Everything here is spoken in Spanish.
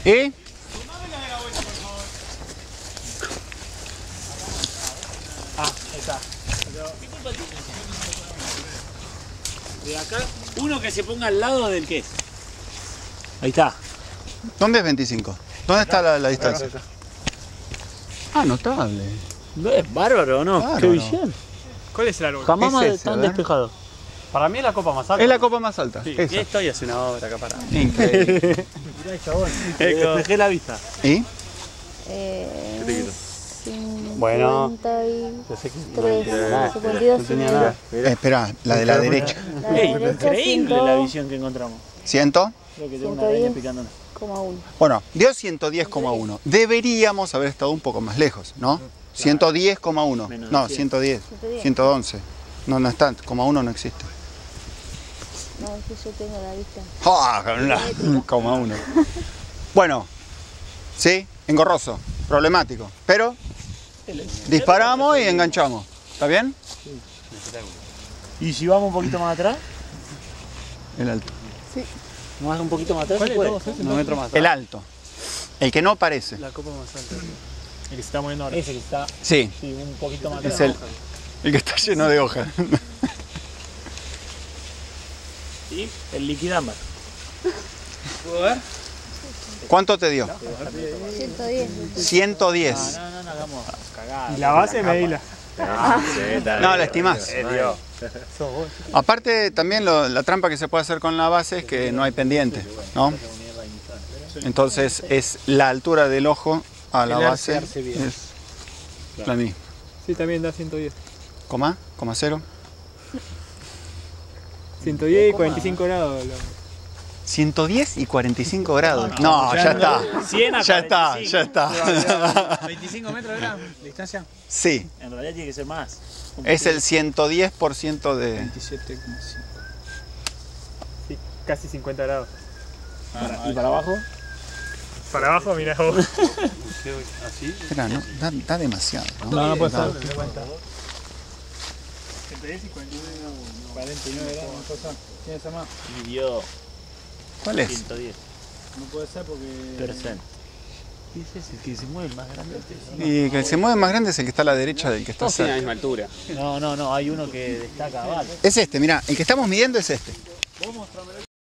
¿Y? Ah, ahí está. De acá, uno que se ponga al lado del que es. Ahí está. ¿Dónde es 25? ¿Dónde está la distancia? Ah, notable. ¿No es bárbaro o no? Bárbaro. Qué visión. ¿Cuál es el árbol? Jamás ¿Qué es ese? tan A ver. despejado. Para mí es la copa más alta. Es la copa más alta. Sí, Esa. y esto y hace una obra acá para. Increíble. Despejé la vista. ¿Y? Bueno. 53, 52, No tenía nada. Espera, la de la derecha. Ey, increíble la visión que encontramos. ¿100? Creo que tengo una araña 110. picando. Bueno, dio 110,1. Deberíamos haber estado un poco más lejos, ¿no? 110,1. Menos No, de 110. 110. 111. No, no está. Coma 1 no existe. No, es que yo tengo la vista. ¡Ah! Coma 1. Bueno, sí, engorroso, problemático. Pero disparamos y enganchamos. ¿Está bien? ¿Y si vamos un poquito más atrás? El alto. Más un poquito más atrás. ¿Cuál ¿Se de puede? todos esos? Un metro más El atrás. alto. El que no parece. La copa más alta. El que se está moviendo ahora. Ese que está Sí, sí, un poquito más es atrás. el que está lleno de hojas. ¿Y? El liquidámbar. ¿Puedo ver? ¿Cuánto te dio? 110. 110. No, hagamos cagada. Y la base medila. No, la estimás. Aparte, también la trampa que se puede hacer con la base es que no hay pendiente, ¿no? Entonces es la altura del ojo a la base es la misma. Sí, también da 110. ¿Coma? ¿Coma 0? 110 y 45 grados. 110 y 45 grados. No, ya está. 100 a Ya está, 45. ya está. 25 metros era de distancia. Sí, En realidad tiene que ser más. es el 110% de... 27,5. Sí, casi 50 grados. ¿Y para abajo? Para abajo, mira vos. Espera, no, da demasiado, ¿no? No, no puede ser. 110 y 49 grados, una cosa. ¿Tiene esa más? Y dio ¿Cuál es? 110. No puede ser porque. Percent. ¿Qué es ese? Que se mueve más grande. Y el que se mueve más grande es el que está a la derecha del que está cerca. misma altura. No, hay uno que destaca abajo. Es este, mira, el que estamos midiendo es este. Vos mostrámelo.